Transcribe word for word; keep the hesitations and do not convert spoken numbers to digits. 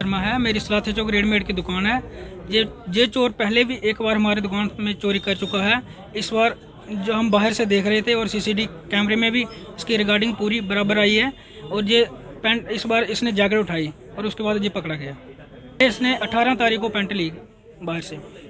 शर्मा है। मेरी सलाथे चौक रेडीमेड की दुकान है। ये ये चोर पहले भी एक बार हमारी दुकान में चोरी कर चुका है। इस बार जो हम बाहर से देख रहे थे और सीसीटीवी कैमरे में भी इसकी रिकॉर्डिंग पूरी बराबर आई है। और ये पेंट इस बार इसने जैकेट उठाई और उसके बाद ये पकड़ा गया। इसने अठारह तारीख को पेंट ली बाहर से।